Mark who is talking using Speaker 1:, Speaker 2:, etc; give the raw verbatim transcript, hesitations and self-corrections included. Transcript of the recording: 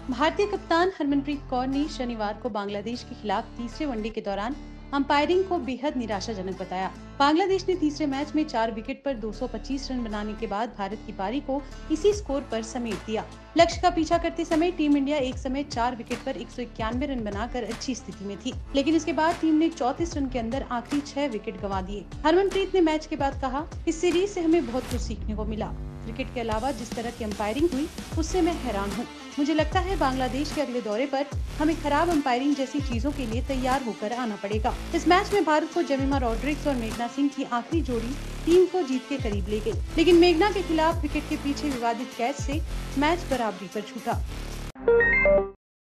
Speaker 1: भारतीय कप्तान हरमनप्रीत कौर ने शनिवार को बांग्लादेश के खिलाफ तीसरे वनडे के दौरान अंपायरिंग को बेहद निराशाजनक बताया। बांग्लादेश ने तीसरे मैच में चार विकेट पर दो सौ पच्चीस रन बनाने के बाद भारत की पारी को इसी स्कोर पर समेट दिया। लक्ष्य का पीछा करते समय टीम इंडिया एक समय चार विकेट पर एक सौ इक्यानवे रन बनाकर अच्छी स्थिति में थी, लेकिन इसके बाद टीम ने चौंतीस रन के अंदर आखिरी छह विकेट गंवा दिए। हरमनप्रीत ने मैच के बाद कहा, इस सीरीज से हमें बहुत कुछ सीखने को मिला। क्रिकेट के अलावा जिस तरह की अंपायरिंग हुई उससे मैं हैरान हूँ। मुझे लगता है बांग्लादेश के अगले दौरे पर हमें खराब अंपायरिंग जैसी चीजों के लिए तैयार होकर आना पड़ेगा। इस मैच में भारत को जेमिमा रॉड्रिग्स और मेघना सिंह की आखिरी जोड़ी टीम को जीत के करीब ले गई, लेकिन मेघना के खिलाफ विकेट के पीछे विवादित कैच से मैच बराबरी पर छूटा।